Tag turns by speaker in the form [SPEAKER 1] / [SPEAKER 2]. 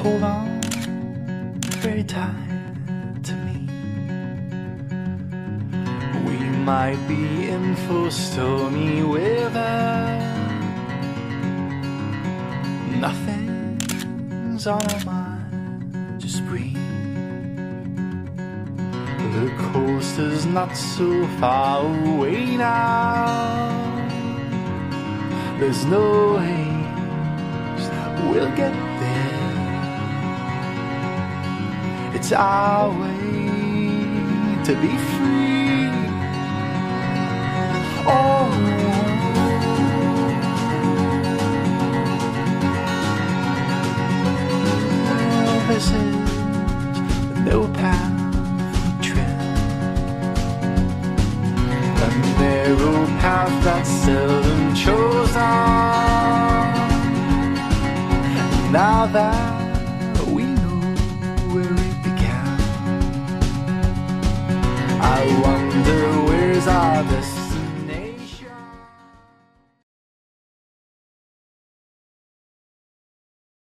[SPEAKER 1] hold on very tight to me. We might be in for stormy weather. Nothing's on our mind, just breathe. The coast is not so far away now. There's no haste, we'll get there. It's our way to be free. Oh, this is no path we tread, a narrow path that's seldom chosen. Now that we know where it began, I wonder where's our destiny.